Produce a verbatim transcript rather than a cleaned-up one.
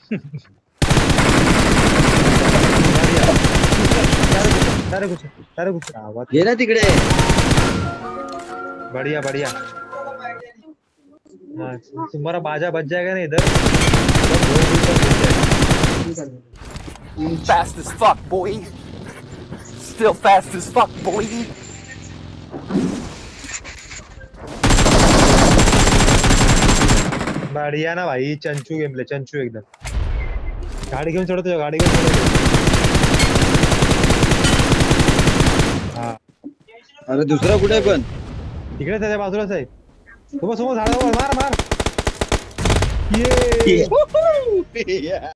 सारे कुछ सारे कुछ आवाज ये ना तिकडे बढ़िया बढ़िया। हाँ, तुम्हारा बाजा बच जाएगा ना इधर। Fast as fuck, boy. Still fast as fuck, boy. बढ़िया ना भाई, चंचू गेम प्ले, चंचू एकदम। गाडी घेऊन चढवतो, गाडी घेऊन चढवतो। हा अरे दुसरा कुठे आहे पण तिकडेच त्याच्या बाजूलाच आहे। समोर समोर झाडावर मार मार। ये Yeah.